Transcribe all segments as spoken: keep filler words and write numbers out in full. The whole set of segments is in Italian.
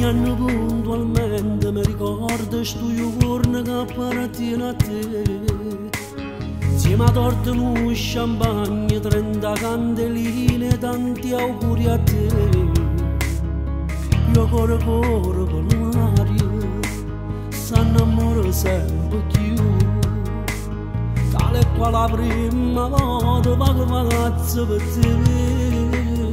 anno puntualmente mi ricordo sto giorno che appartiene a te. Insieme a torta un champagne, trenta candeline, tanti auguri a te. Io corro corro con l'aria, s'annamora sempre più. Tale e qual la prima volta vago ragazzo per te.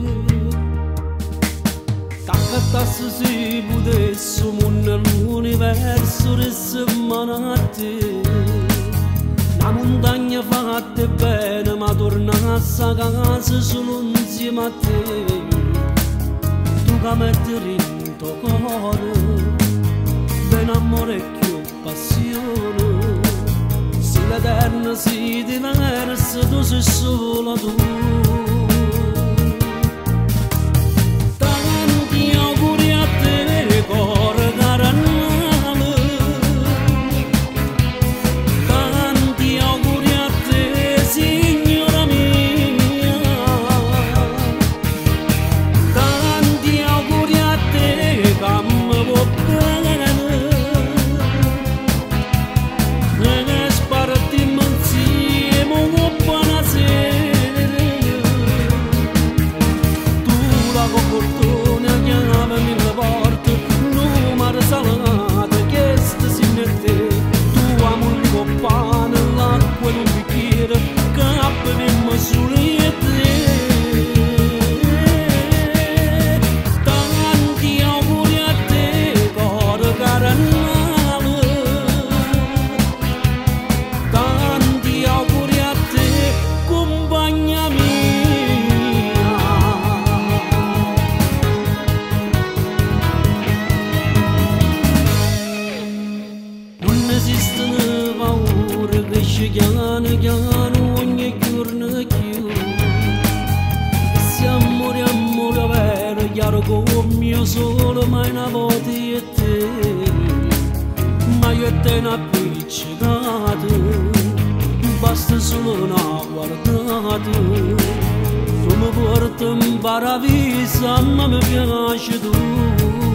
Caccatassi se potessi l'universo rissemana a te. La montagna fatta bene ma tornassi a casa solo insieme a te. Tu che metti in tuo cuore ben amore e più passione. Se l'eterno si diversa tu sei sola tu. Chiano chiano ogni giorno più. Se amore amore vero chiaro come mio solo mai una volta io e te. Ma io e te ne appiccicato, basta solo una guardata. Tu mi porti in paradiso ma mi piace tu.